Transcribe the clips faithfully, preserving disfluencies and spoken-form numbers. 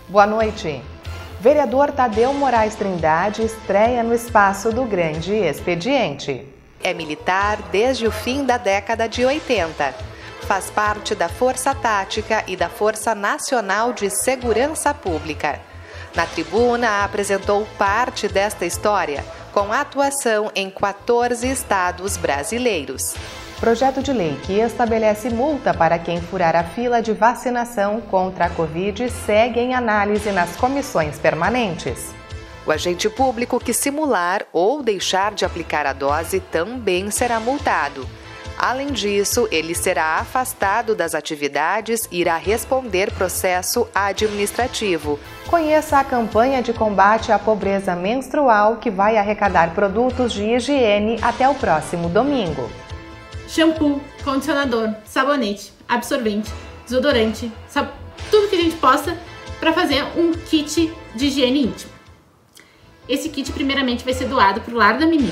Boa noite. Vereador Tadeu Moraes Trindade estreia no espaço do Grande Expediente. É militar desde o fim da década de oitenta. Faz parte da Força Tática e da Força Nacional de Segurança Pública. Na tribuna, apresentou parte desta história, com atuação em quatorze estados brasileiros. Projeto de lei que estabelece multa para quem furar a fila de vacinação contra a Covid segue em análise nas comissões permanentes. O agente público que simular ou deixar de aplicar a dose também será multado. Além disso, ele será afastado das atividades e irá responder processo administrativo. Conheça a campanha de combate à pobreza menstrual que vai arrecadar produtos de higiene até o próximo domingo. Shampoo, condicionador, sabonete, absorvente, desodorante, sab... tudo que a gente possa para fazer um kit de higiene íntima. Esse kit primeiramente vai ser doado para o Lar da Menina.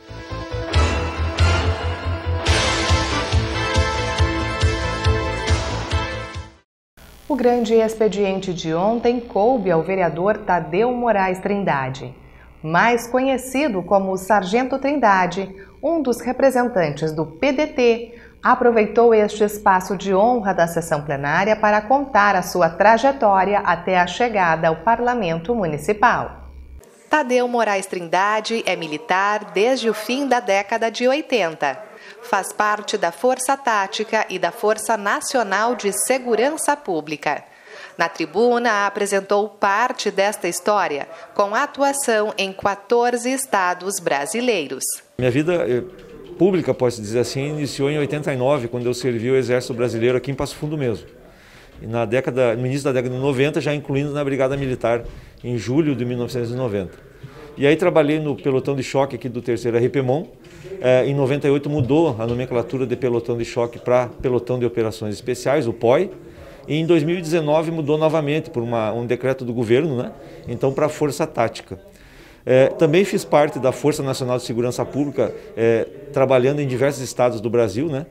O grande expediente de ontem coube ao vereador Tadeu Moraes Trindade, mais conhecido como o Sargento Trindade. Um dos representantes do P D T aproveitou este espaço de honra da sessão plenária para contar a sua trajetória até a chegada ao Parlamento Municipal. Tadeu Moraes Trindade é militar desde o fim da década de oitenta. Faz parte da Força Tática e da Força Nacional de Segurança Pública. Na tribuna, apresentou parte desta história, com atuação em quatorze estados brasileiros. Minha vida pública, posso dizer assim, iniciou em oitenta e nove, quando eu servi o Exército Brasileiro aqui em Passo Fundo mesmo. E na década, no início da década de noventa, já incluindo na Brigada Militar, em julho de mil novecentos e noventa. E aí trabalhei no pelotão de choque aqui do terceiro R P M O N. É, em noventa e oito mudou a nomenclatura de pelotão de choque para pelotão de operações especiais, o P O I. E em dois mil e dezenove mudou novamente por uma, um decreto do governo, né? Então para a Força Tática. É, também fiz parte da Força Nacional de Segurança Pública, é, trabalhando em diversos estados do Brasil, né?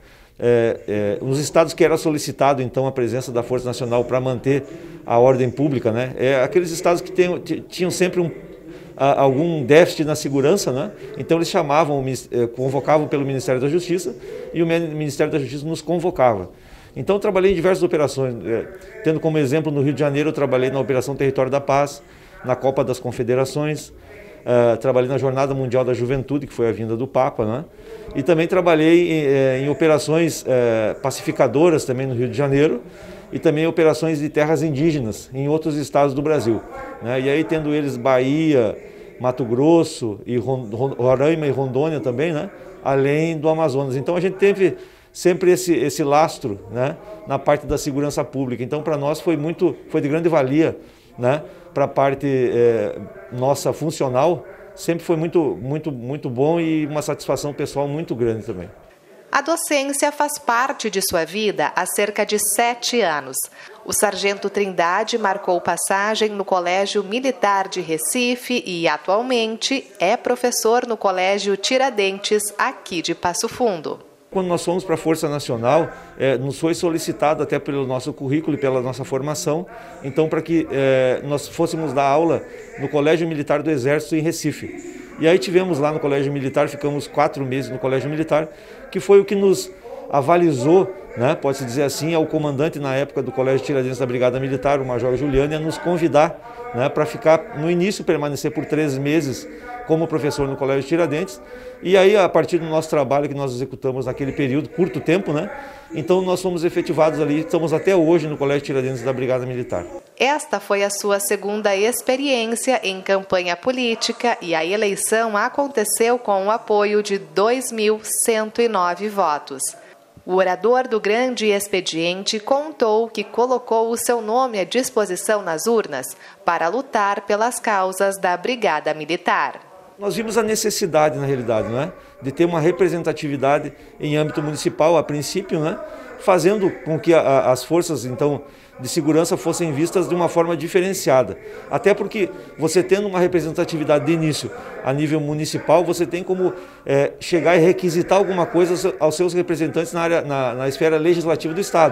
É, é, nos estados que era solicitado então a presença da Força Nacional para manter a ordem pública, né? É, aqueles estados que tem, tinham sempre um, a, algum déficit na segurança, né? Então eles chamavam, convocavam pelo Ministério da Justiça e o Ministério da Justiça nos convocava. Então trabalhei em diversas operações, tendo como exemplo no Rio de Janeiro eu trabalhei na Operação Território da Paz, na Copa das Confederações, uh, trabalhei na Jornada Mundial da Juventude, que foi a vinda do Papa, né? E também trabalhei em, em operações uh, pacificadoras também no Rio de Janeiro e também operações de terras indígenas em outros estados do Brasil, né? E aí tendo eles Bahia, Mato Grosso, e Roraima e Rondônia também, né? Além do Amazonas. Então a gente teve sempre esse, esse lastro, né, na parte da segurança pública. Então, para nós foi muito, foi de grande valia, né, para a parte é, nossa funcional, sempre foi muito, muito, muito bom e uma satisfação pessoal muito grande também. A docência faz parte de sua vida há cerca de sete anos. O Sargento Trindade marcou passagem no Colégio Militar de Recife e, atualmente, é professor no Colégio Tiradentes, aqui de Passo Fundo. Quando nós fomos para a Força Nacional, é, nos foi solicitado até pelo nosso currículo e pela nossa formação, então para que é, nós fôssemos dar aula no Colégio Militar do Exército em Recife. E aí tivemos lá no Colégio Militar, ficamos quatro meses no Colégio Militar, que foi o que nos avalizou, né, pode-se dizer assim, ao comandante na época do Colégio Tiradentes da Brigada Militar, o Major Juliano, a nos convidar, né, para ficar, no início, permanecer por três meses como professor no Colégio Tiradentes. E aí, a partir do nosso trabalho que nós executamos naquele período, curto tempo, né? Então nós fomos efetivados ali, estamos até hoje no Colégio Tiradentes da Brigada Militar. Esta foi a sua segunda experiência em campanha política e a eleição aconteceu com o apoio de dois mil cento e nove votos. O orador do Grande Expediente contou que colocou o seu nome à disposição nas urnas para lutar pelas causas da Brigada Militar. Nós vimos a necessidade, na realidade, né, de ter uma representatividade em âmbito municipal, a princípio, né, fazendo com que a, a, as forças então, de segurança fossem vistas de uma forma diferenciada. Até porque você tendo uma representatividade de início a nível municipal, você tem como é, chegar e requisitar alguma coisa aos seus representantes na, área, na, na esfera legislativa do Estado.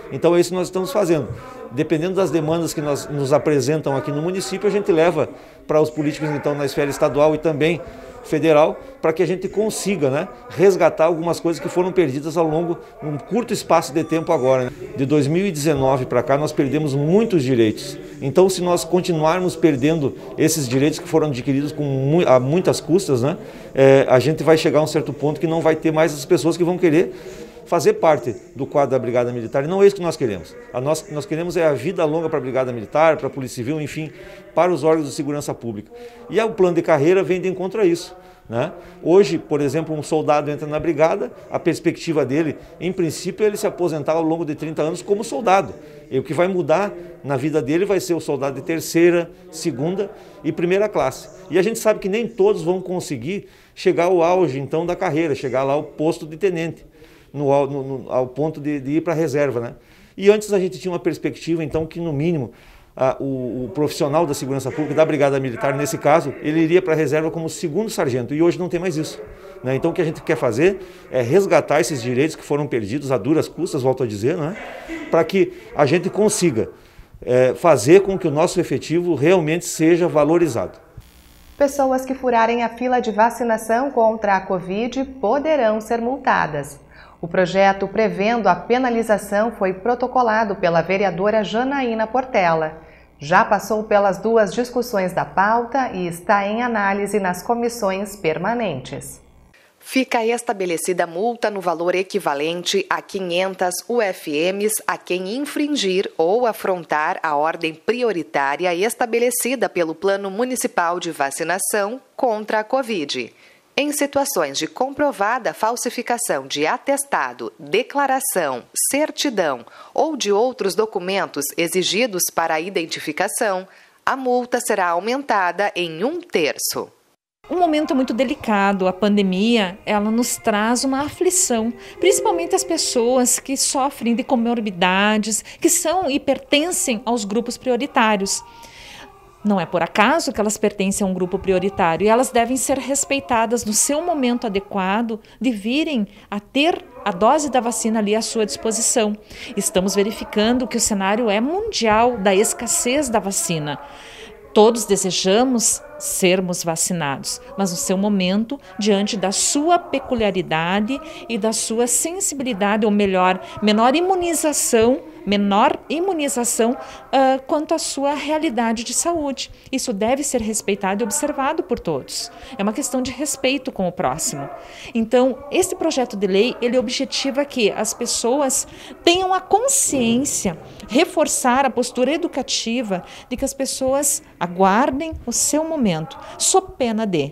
Então é isso que nós estamos fazendo. Dependendo das demandas que nós, nos apresentam aqui no município, a gente leva para os políticos então na esfera estadual e também federal, para que a gente consiga, né, resgatar algumas coisas que foram perdidas ao longo de um curto espaço de tempo agora. Né? De dois mil e dezenove para cá nós perdemos muitos direitos. Então se nós continuarmos perdendo esses direitos que foram adquiridos com mu a muitas custas, né, é, a gente vai chegar a um certo ponto que não vai ter mais as pessoas que vão querer fazer parte do quadro da Brigada Militar, e não é isso que nós queremos. A nós, nós queremos é a vida longa para a Brigada Militar, para a Polícia Civil, enfim, para os órgãos de segurança pública. E o plano de carreira vem de encontro a isso. Né? Hoje, por exemplo, um soldado entra na brigada, a perspectiva dele, em princípio, é ele se aposentar ao longo de trinta anos como soldado. E o que vai mudar na vida dele vai ser o soldado de terceira, segunda e primeira classe. E a gente sabe que nem todos vão conseguir chegar ao auge, então, da carreira, chegar lá ao posto de tenente. No, no, no, ao ponto de, de ir para a reserva. Né? E antes a gente tinha uma perspectiva, então, que no mínimo a, o, o profissional da segurança pública, da Brigada Militar, nesse caso, ele iria para a reserva como segundo sargento, e hoje não tem mais isso. Né? Então o que a gente quer fazer é resgatar esses direitos que foram perdidos a duras custas, volto a dizer, né? Para que a gente consiga é, fazer com que o nosso efetivo realmente seja valorizado. Pessoas que furarem a fila de vacinação contra a Covid poderão ser multadas. O projeto prevendo a penalização foi protocolado pela vereadora Janaína Portela. Já passou pelas duas discussões da pauta e está em análise nas comissões permanentes. Fica estabelecida multa no valor equivalente a quinhentas U F Ms a quem infringir ou afrontar a ordem prioritária estabelecida pelo Plano Municipal de Vacinação contra a Covid. Em situações de comprovada falsificação de atestado, declaração, certidão ou de outros documentos exigidos para a identificação, a multa será aumentada em um terço. Um momento muito delicado, a pandemia, ela nos traz uma aflição, principalmente as pessoas que sofrem de comorbidades, que são e pertencem aos grupos prioritários. Não é por acaso que elas pertencem a um grupo prioritário e elas devem ser respeitadas no seu momento adequado de virem a ter a dose da vacina ali à sua disposição. Estamos verificando que o cenário é mundial da escassez da vacina. Todos desejamos sermos vacinados, mas no seu momento, diante da sua peculiaridade e da sua sensibilidade, ou melhor, menor imunização, menor imunização uh, quanto à sua realidade de saúde. Isso deve ser respeitado e observado por todos. É uma questão de respeito com o próximo. Então, esse projeto de lei, ele objetiva que as pessoas tenham a consciência, reforçar a postura educativa de que as pessoas aguardem o seu momento, sob pena de.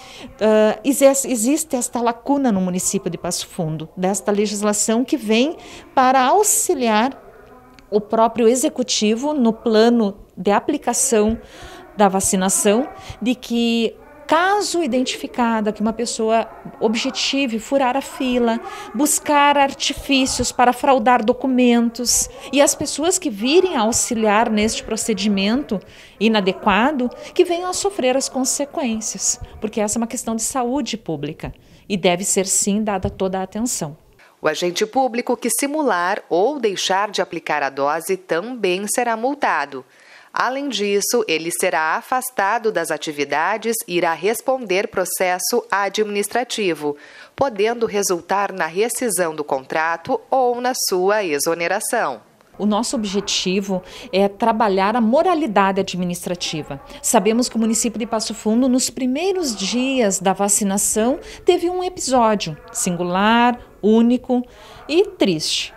Uh, existe esta lacuna no município de Passo Fundo, desta legislação que vem para auxiliar o próprio executivo no plano de aplicação da vacinação, de que caso identificada que uma pessoa objetive furar a fila, buscar artifícios para fraudar documentos e as pessoas que virem a auxiliar neste procedimento inadequado, que venham a sofrer as consequências, porque essa é uma questão de saúde pública e deve ser sim dada toda a atenção. O agente público que simular ou deixar de aplicar a dose também será multado. Além disso, ele será afastado das atividades e irá responder processo administrativo, podendo resultar na rescisão do contrato ou na sua exoneração. O nosso objetivo é trabalhar a moralidade administrativa. Sabemos que o município de Passo Fundo, nos primeiros dias da vacinação, teve um episódio singular, único e triste.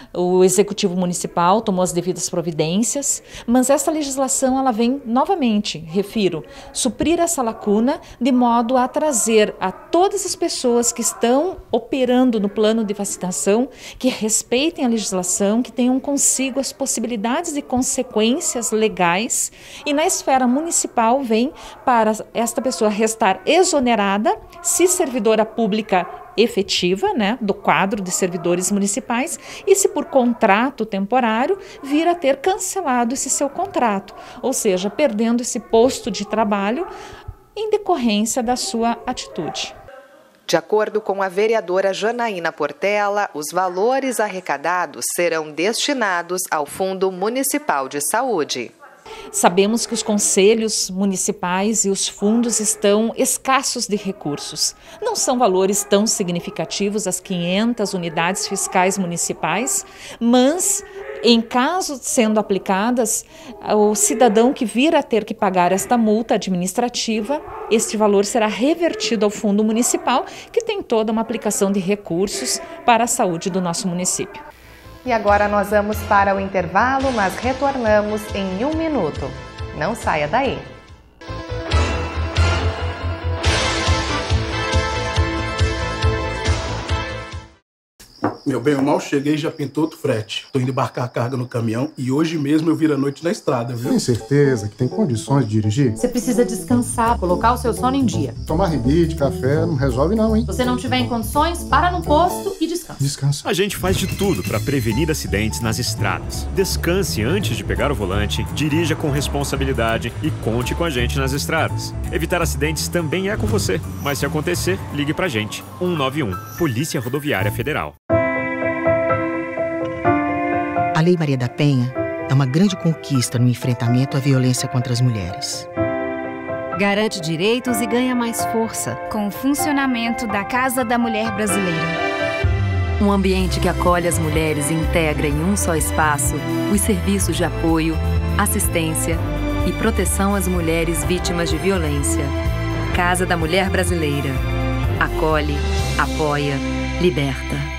O Executivo Municipal tomou as devidas providências, mas essa legislação ela vem novamente, refiro, suprir essa lacuna de modo a trazer a todas as pessoas que estão operando no plano de vacinação, que respeitem a legislação, que tenham consigo as possibilidades e consequências legais, e na esfera municipal vem para esta pessoa restar exonerada, se servidora pública efetiva, né, do quadro de servidores municipais, e se por contrato temporário vir a ter cancelado esse seu contrato, ou seja, perdendo esse posto de trabalho em decorrência da sua atitude. De acordo com a vereadora Janaína Portela, os valores arrecadados serão destinados ao Fundo Municipal de Saúde. Sabemos que os conselhos municipais e os fundos estão escassos de recursos. Não são valores tão significativos as quinhentas unidades fiscais municipais, mas, em caso sendo aplicadas, o cidadão que vir a ter que pagar esta multa administrativa, este valor será revertido ao fundo municipal, que tem toda uma aplicação de recursos para a saúde do nosso município. E agora nós vamos para o intervalo, mas retornamos em um minuto. Não saia daí. Meu bem, eu mal cheguei e já pintou outro frete. Tô indo embarcar a carga no caminhão e hoje mesmo eu viro a noite na estrada, viu? Tem certeza que tem condições de dirigir? Você precisa descansar, colocar o seu sono em dia. Tomar rebite, café, não resolve não, hein? Se você não tiver em condições, para no posto e descansa. Descansa. A gente faz de tudo para prevenir acidentes nas estradas. Descanse antes de pegar o volante, dirija com responsabilidade e conte com a gente nas estradas. Evitar acidentes também é com você, mas se acontecer, ligue pra gente. um nove um, Polícia Rodoviária Federal. A Lei Maria da Penha é uma grande conquista no enfrentamento à violência contra as mulheres. Garante direitos e ganha mais força com o funcionamento da Casa da Mulher Brasileira. Um ambiente que acolhe as mulheres e integra em um só espaço os serviços de apoio, assistência e proteção às mulheres vítimas de violência. Casa da Mulher Brasileira. Acolhe, apoia, liberta.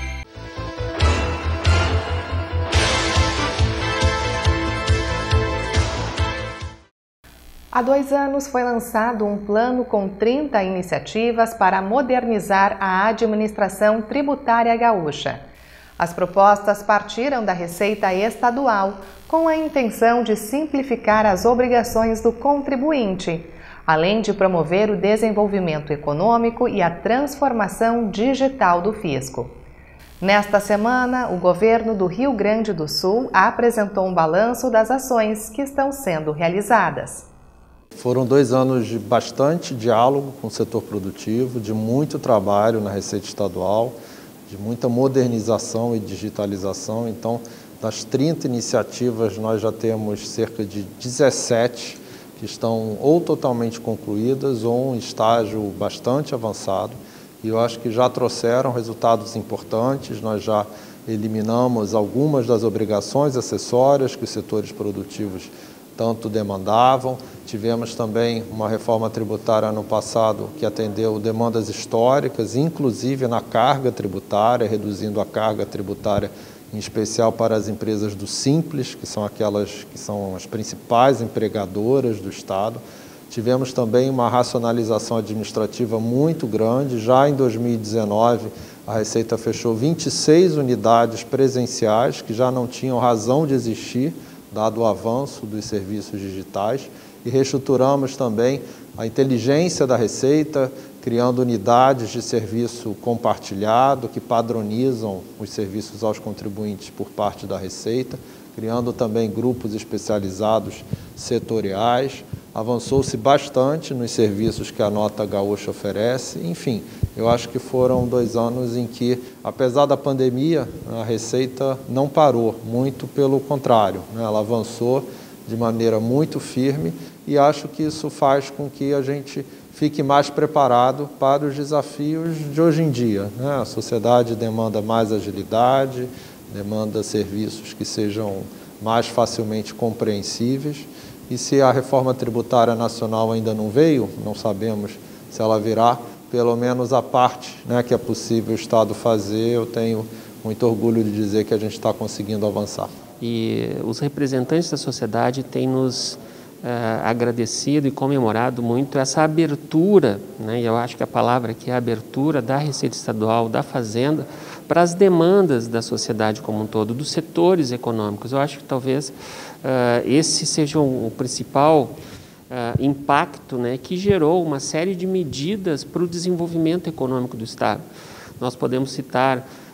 Há dois anos foi lançado um plano com trinta iniciativas para modernizar a administração tributária gaúcha. As propostas partiram da Receita Estadual, com a intenção de simplificar as obrigações do contribuinte, além de promover o desenvolvimento econômico e a transformação digital do fisco. Nesta semana, o governo do Rio Grande do Sul apresentou um balanço das ações que estão sendo realizadas. Foram dois anos de bastante diálogo com o setor produtivo, de muito trabalho na Receita Estadual, de muita modernização e digitalização. Então, das trinta iniciativas, nós já temos cerca de dezessete que estão ou totalmente concluídas ou em estágio bastante avançado. E eu acho que já trouxeram resultados importantes. Nós já eliminamos algumas das obrigações acessórias que os setores produtivos tanto demandavam. Tivemos também uma reforma tributária ano passado que atendeu demandas históricas, inclusive na carga tributária, reduzindo a carga tributária, em especial para as empresas do Simples, que são aquelas que são as principais empregadoras do Estado. Tivemos também uma racionalização administrativa muito grande. Já em dois mil e dezenove, a Receita fechou vinte e seis unidades presenciais que já não tinham razão de existir, dado o avanço dos serviços digitais, e reestruturamos também a inteligência da Receita, criando unidades de serviço compartilhado que padronizam os serviços aos contribuintes por parte da Receita, criando também grupos especializados setoriais. Avançou-se bastante nos serviços que a Nota Gaúcha oferece. Enfim, eu acho que foram dois anos em que, apesar da pandemia, a Receita não parou, muito pelo contrário, né? Ela avançou de maneira muito firme e acho que isso faz com que a gente fique mais preparado para os desafios de hoje em dia, né? A sociedade demanda mais agilidade, demanda serviços que sejam mais facilmente compreensíveis. E se a reforma tributária nacional ainda não veio, não sabemos se ela virá, pelo menos a parte, né, que é possível o Estado fazer, eu tenho muito orgulho de dizer que a gente está conseguindo avançar. E os representantes da sociedade têm nos uh, agradecido e comemorado muito essa abertura, né, e eu acho que a palavra aqui é a abertura da Receita Estadual, da Fazenda, para as demandas da sociedade como um todo, dos setores econômicos. Eu acho que talvez uh, esse seja o principal uh, impacto, né, que gerou uma série de medidas para o desenvolvimento econômico do Estado. Nós podemos citar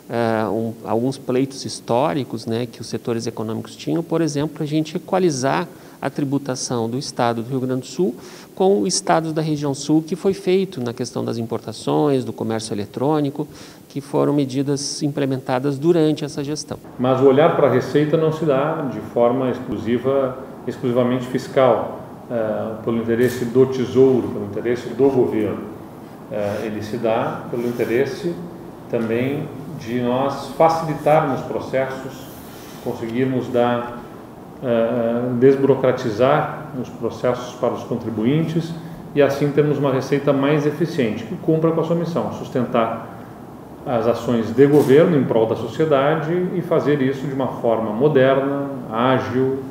uh, um, alguns pleitos históricos, né, que os setores econômicos tinham, por exemplo, a gente equalizar a tributação do Estado do Rio Grande do Sul com os estados da região sul, que foi feito na questão das importações, do comércio eletrônico, que foram medidas implementadas durante essa gestão. Mas o olhar para a receita não se dá de forma exclusiva, exclusivamente fiscal, uh, pelo interesse do Tesouro, pelo interesse do governo. Uh, ele se dá pelo interesse também de nós facilitarmos processos, conseguirmos dar Uh, desburocratizar os processos para os contribuintes e assim termos uma receita mais eficiente que cumpra com a sua missão, sustentar as ações de governo em prol da sociedade e fazer isso de uma forma moderna, ágil,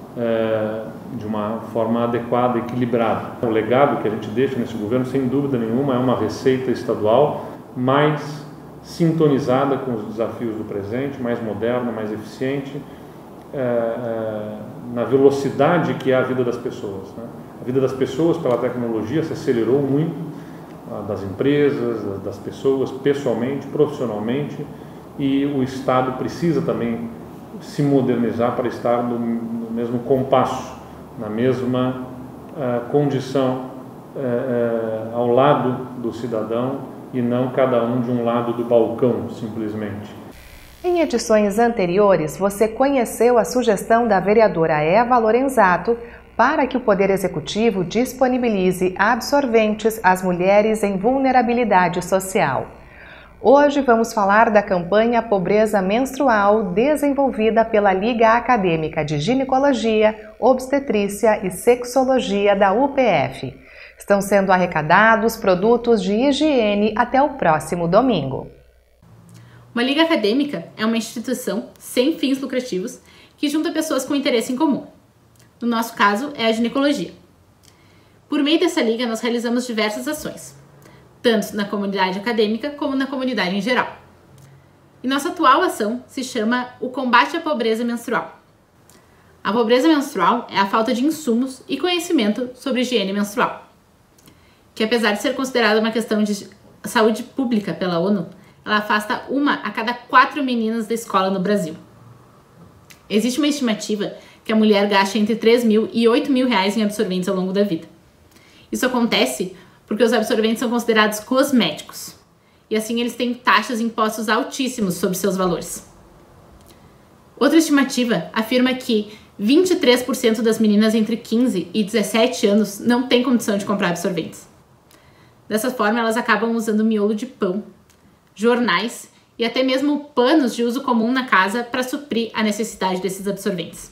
uh, de uma forma adequada, equilibrada. O legado que a gente deixa nesse governo, sem dúvida nenhuma, é uma receita estadual mais sintonizada com os desafios do presente, mais moderna, mais eficiente, É, é, na velocidade que é a vida das pessoas, né? A vida das pessoas pela tecnologia se acelerou muito, das empresas, das pessoas, pessoalmente, profissionalmente, e o Estado precisa também se modernizar para estar no, no mesmo compasso, na mesma uh, condição uh, uh, ao lado do cidadão e não cada um de um lado do balcão, simplesmente. Em edições anteriores, você conheceu a sugestão da vereadora Eva Lorenzato para que o Poder Executivo disponibilize absorventes às mulheres em vulnerabilidade social. Hoje vamos falar da campanha Pobreza Menstrual desenvolvida pela Liga Acadêmica de Ginecologia, Obstetrícia e Sexologia da U P F. Estão sendo arrecadados produtos de higiene até o próximo domingo. Uma liga acadêmica é uma instituição sem fins lucrativos que junta pessoas com interesse em comum. No nosso caso, é a ginecologia. Por meio dessa liga, nós realizamos diversas ações, tanto na comunidade acadêmica como na comunidade em geral. E nossa atual ação se chama o combate à pobreza menstrual. A pobreza menstrual é a falta de insumos e conhecimento sobre higiene menstrual, que apesar de ser considerada uma questão de saúde pública pela ONU, ela afasta uma a cada quatro meninas da escola no Brasil. Existe uma estimativa que a mulher gasta entre três mil e oito mil reais em absorventes ao longo da vida. Isso acontece porque os absorventes são considerados cosméticos, e assim eles têm taxas e impostos altíssimos sobre seus valores. Outra estimativa afirma que vinte e três por cento das meninas entre quinze e dezessete anos não têm condição de comprar absorventes. Dessa forma, elas acabam usando miolo de pão, jornais e até mesmo panos de uso comum na casa para suprir a necessidade desses absorventes.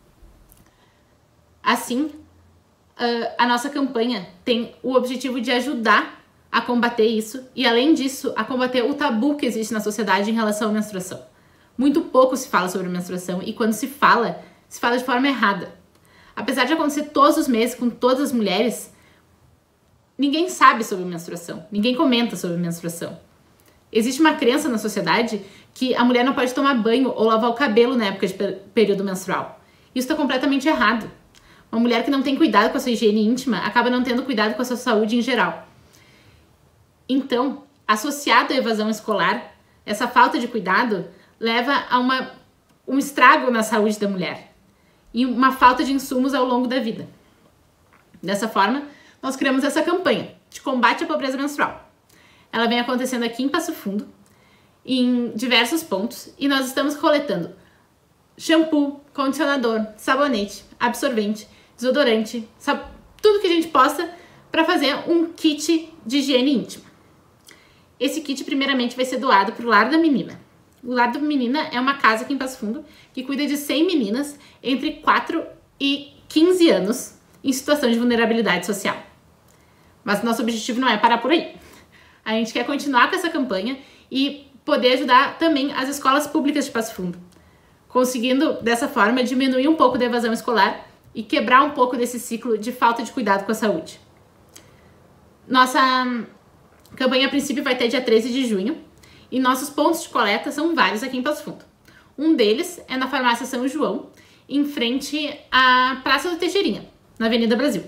Assim, a nossa campanha tem o objetivo de ajudar a combater isso e, além disso, a combater o tabu que existe na sociedade em relação à menstruação. Muito pouco se fala sobre menstruação e, quando se fala, se fala de forma errada. Apesar de acontecer todos os meses com todas as mulheres, ninguém sabe sobre menstruação, ninguém comenta sobre menstruação. Existe uma crença na sociedade que a mulher não pode tomar banho ou lavar o cabelo na época de período menstrual. Isso está completamente errado. Uma mulher que não tem cuidado com a sua higiene íntima acaba não tendo cuidado com a sua saúde em geral. Então, associado à evasão escolar, essa falta de cuidado leva a uma, um estrago na saúde da mulher e uma falta de insumos ao longo da vida. Dessa forma, nós criamos essa campanha de combate à pobreza menstrual. Ela vem acontecendo aqui em Passo Fundo, em diversos pontos, e nós estamos coletando shampoo, condicionador, sabonete, absorvente, desodorante, sab... tudo que a gente possa para fazer um kit de higiene íntima. Esse kit primeiramente vai ser doado para o Lar da Menina. O Lar da Menina é uma casa aqui em Passo Fundo que cuida de cem meninas entre quatro e quinze anos em situação de vulnerabilidade social. Mas nosso objetivo não é parar por aí. A gente quer continuar com essa campanha e poder ajudar também as escolas públicas de Passo Fundo, conseguindo dessa forma diminuir um pouco da evasão escolar e quebrar um pouco desse ciclo de falta de cuidado com a saúde. Nossa campanha a princípio vai ter dia treze de junho e nossos pontos de coleta são vários aqui em Passo Fundo. Um deles é na farmácia São João, em frente à Praça do Teixeirinha, na Avenida Brasil.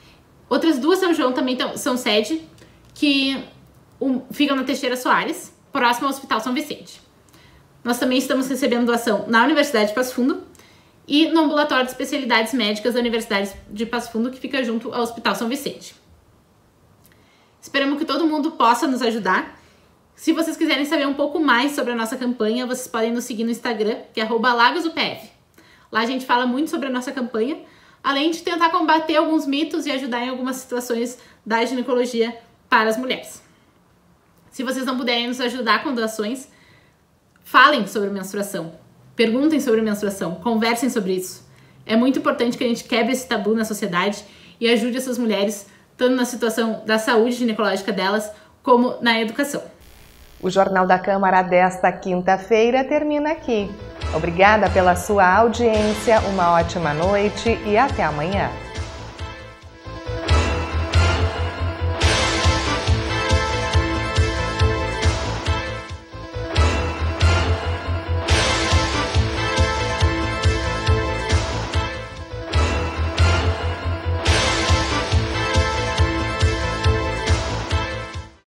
Outras duas São João também tão, são sede, que um, ficam na Teixeira Soares, próximo ao Hospital São Vicente. Nós também estamos recebendo doação na Universidade de Passo Fundo e no Ambulatório de Especialidades Médicas da Universidade de Passo Fundo, que fica junto ao Hospital São Vicente. Esperamos que todo mundo possa nos ajudar. Se vocês quiserem saber um pouco mais sobre a nossa campanha, vocês podem nos seguir no Instagram, que é arroba lagosupf. Lá a gente fala muito sobre a nossa campanha, além de tentar combater alguns mitos e ajudar em algumas situações da ginecologia para as mulheres. Se vocês não puderem nos ajudar com doações, falem sobre menstruação, perguntem sobre menstruação, conversem sobre isso. É muito importante que a gente quebre esse tabu na sociedade e ajude essas mulheres, tanto na situação da saúde ginecológica delas, como na educação. O Jornal da Câmara desta quinta-feira termina aqui. Obrigada pela sua audiência, uma ótima noite e até amanhã.